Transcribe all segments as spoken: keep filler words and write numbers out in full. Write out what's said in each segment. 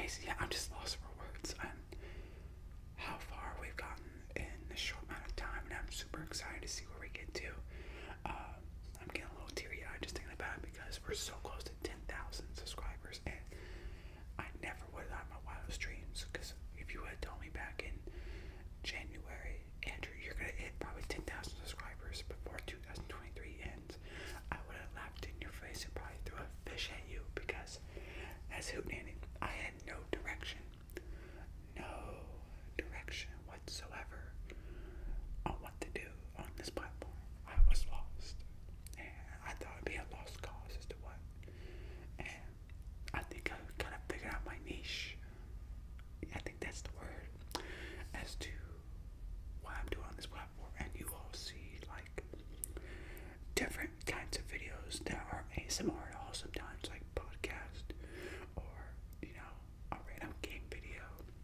amazing. Yeah, I'm just lost for words on how far we've gotten in this short amount of time, and I'm super excited to see where we get to. Um, I'm getting a little teary-eyed just thinking about it because we're so close to ten thousand subscribers, and I never would have had my wildest dreams, because if you had told me back in January, Andrew, you're going to hit probably ten thousand subscribers before two thousand twenty-three ends, I would have laughed in your face and probably threw a fish at you, because as Hootenanny, I had no direction, no direction whatsoever on what to do on this platform. I was lost, and I thought it'd be a lost cause as to what, and I think I kind of figured out my niche. I think that's the word, as to what I'm doing on this platform, and you all see like different kinds of videos that are A S M R at all, sometimes like podcast, or you know, a random game video.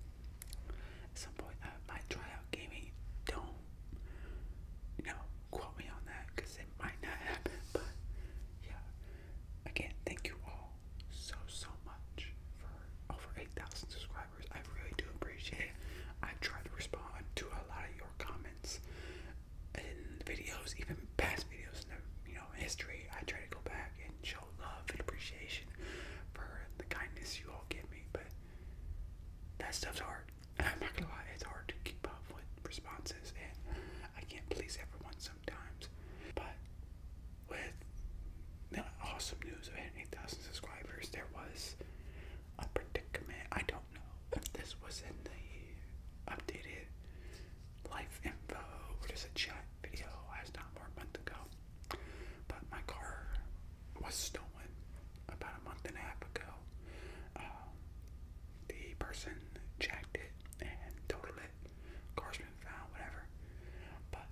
At some point I might try out gaming. Don't, you know, quote me on that, because it might not happen, but yeah, again, thank you all so so much for over eight thousand subscribers. I really do appreciate it. I try to respond to a lot of your comments in videos, even past videos in the, you know, history. I try to go back and show love and appreciation for the kindness you all give me, but that stuff's hard. I'm not gonna lie, it's hard to keep up with responses, and I can't please everyone sometimes. But with the awesome news of hitting eight thousand subscribers, there was a predicament. I don't know if this was in the updated life info or just a chat video as not more a month ago, but my car was stolen about a month and a half ago. Um, the person jacked it and totaled it. Car's been found, whatever. But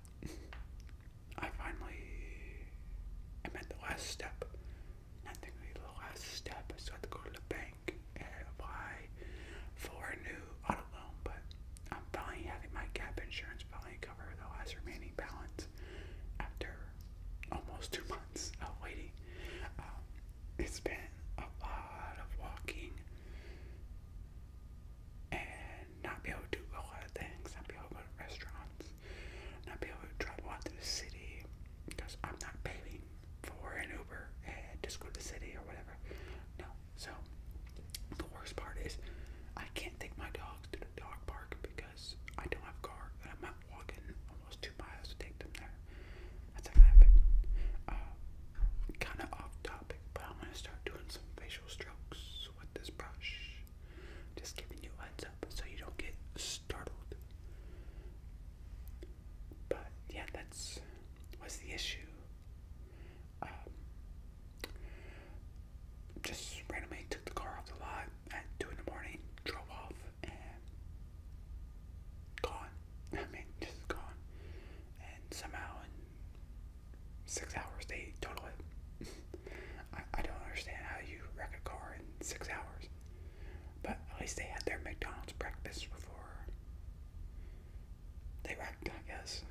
I finally am at the last step. Not technically the last step. I still have to go to the bank and apply for a new auto loan, but I'm finally having my gap insurance finally cover the last remaining balance after almost two months of waiting. Um, it's been a lot of walking and not be able to do a lot of things, not be able to go to restaurants, not be able to travel out to the city, because I'm not paying for an Uber and just go to the city or whatever. No. So the worst part is I can't take my dogs to the dog park because I don't have a car, and I'm not walking almost two miles to take them there. That's not gonna happen. Uh, kind of off topic, but I'm gonna start doing some facial strokes with this brush. Just giving you a heads up so you don't get startled. But yeah, that's was the issue. Um, just randomly took the car off the lot at two in the morning, drove off, and gone. I mean, just gone. And somehow in six hours they total it. I, I don't understand how you wreck a car in six hours. But at least they had their McDonald's breakfast before they wrecked, I guess.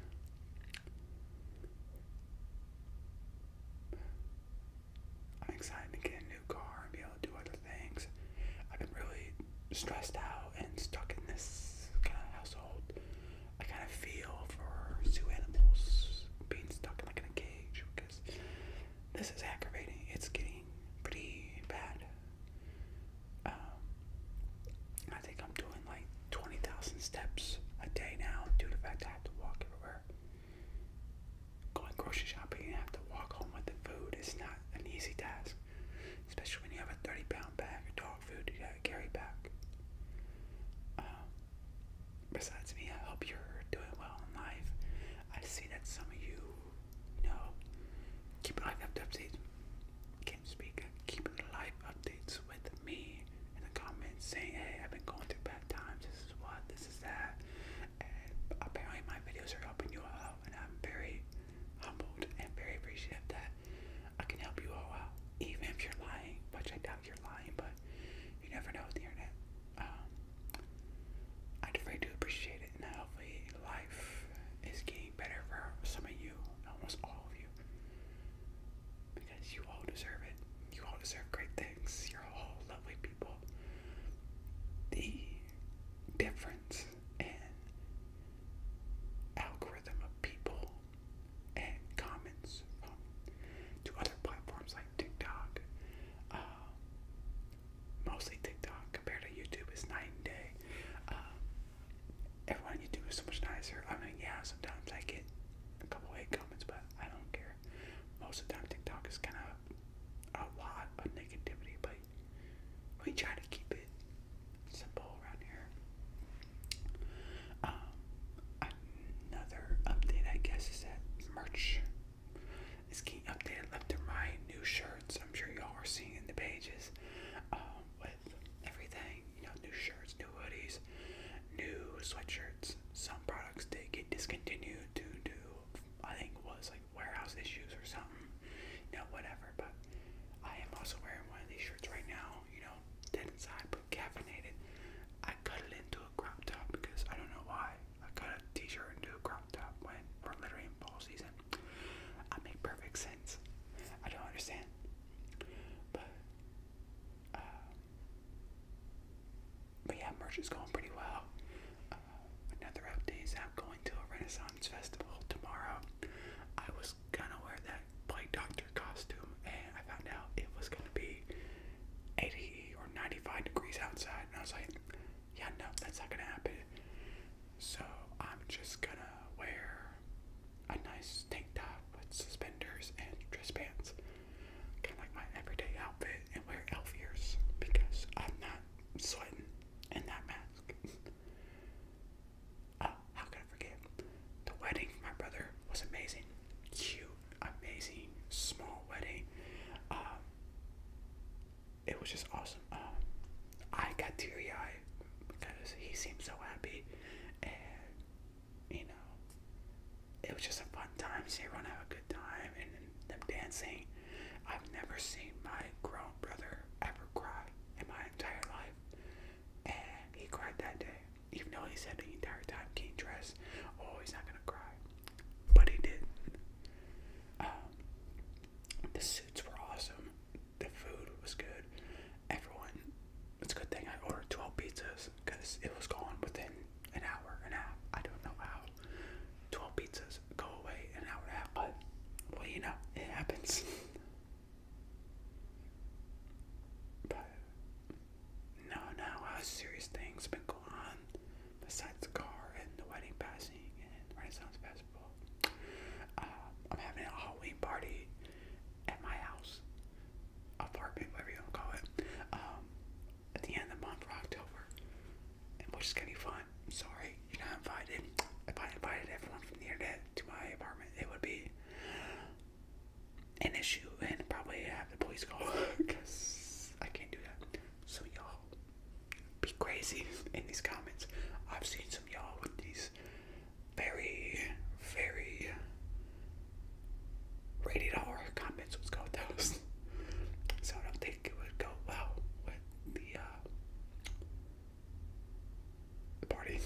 I'm excited to get a new car and be able to do other things. I've been really stressed out and stuck in this kind of household. I kind of feel for zoo animals being stuck in like in a cage, because this is aggravating. It's getting pretty bad. Um, I think I'm doing like twenty thousand steps a day now due to the fact I have to walk everywhere. Going grocery shopping and have to walk home with the food is not an easy task, especially when you have a thirty pound bag of dog food you gotta carry back. Um, besides me, I hope you're doing well in life. I see that some of you, you know, keep life updates. Can't speak. Keep life updates with me in the comments, saying, "Hey, I've been going through bad times. This is what. This is that." And apparently, my videos are helping you all out, and I'm very humbled and very appreciative that I can help you all out, even if you're lying, which I doubt you're lying, but you never know with the internet. Um, I really do appreciate it, and I was so much nicer. I mean, yeah, sometimes I get a couple hate comments, but I don't care. Most of the time, TikTok is kind of a lot of negativity, but we try to keep it simple around here. Um, another update, I guess, is that merch is getting updated left and right. New shirts, I'm sure y'all are seeing in the pages, um, with everything, you know, new shirts, new hoodies, new sweatshirts. Some products did get discontinued due to, I think it was like warehouse issues or something, you know, whatever, but I am also wearing one of these shirts right now, you know, dead inside but caffeinated. I cut it into a crop top because I don't know why. I cut a t-shirt into a crop top when we're literally in fall season. I make perfect sense. I don't understand. But, uh, but yeah, merch is going pretty well. Uh, another update is I'm going to a Renaissance Festival tomorrow. I was gonna wear that Plague Doctor costume, and I found out it was gonna be eighty or ninety-five degrees outside, and I was like, yeah, no, that's not gonna happen. So I'm just gonna wear a nice tank top with suspenders and dress pants, kind of like my everyday outfit, and wear elf ears because I'm not sweating in that mask. Oh, how could I forget? The wedding for my brother was amazing. Cute, amazing, small wedding. Um, it was just awesome. Um, I got teary-eyed because he seemed so happy, and you know, it was just a fun time. See everyone have a good time and, and them dancing. I've never seen my grown brother ever cry in my entire life, and he cried that day, even though he said the entire time getting dressed, oh, he's not gonna cry, but he did. Um, the suits were awesome. The food was good. Everyone, it's a good thing I ordered twelve pizzas because it was gone within an hour and a half. I don't know how twelve pizzas go away in an hour and a half, but, well, you know, it happens. But, no, no, uh, serious things been going on besides the car and the wedding passing and Renaissance Festival. Uh, I'm having a Halloween party at my house, apartment, whatever you want to call it, um, at the end of the month for October, and which is gonna be fun. I'm sorry you're not invited. If I invited everyone from the internet to my apartment, it would be an issue and probably have the police call because I can't do that. So y'all be crazy in these comments. I've seen some y'all with these very, very rated R comments. Let's go with those. So I don't think it would go well with the uh, the party.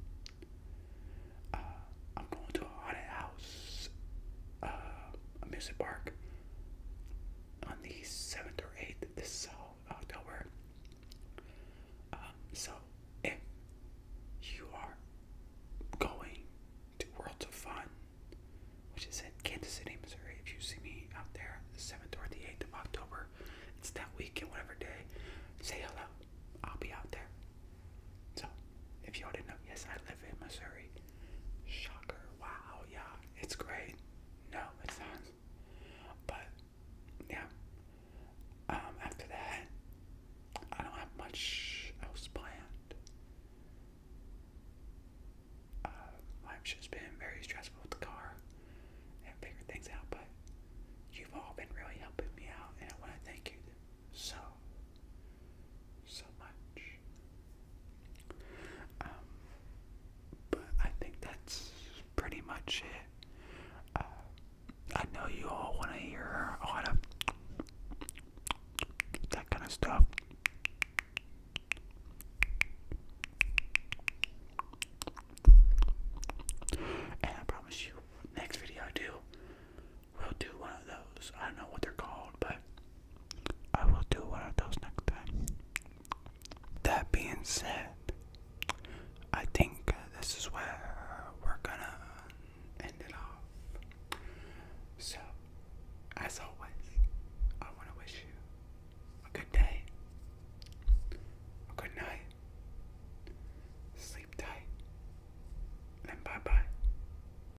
Uh, I'm going to a haunted house, uh, amusement park, on the seventh or eighth this October. Um, so if you are going to Worlds of Fun, which is in Kansas City, Missouri, if you see me out there the seventh or the eighth of October, it's that weekend, whatever day, say hello. I'll be out there. So, if y'all didn't know, yes, I live in Missouri. Shocker. Wow, yeah, it's great. No, it's not. But, yeah. Um, after that, I don't have much else planned. Uh, life's just been very stressful with the car and figuring things out, but you've all been really helping me out, and I want to thank you so, so much. Um, but I think that's pretty much it. Uh, I know you all want to hear a lot of that kind of stuff.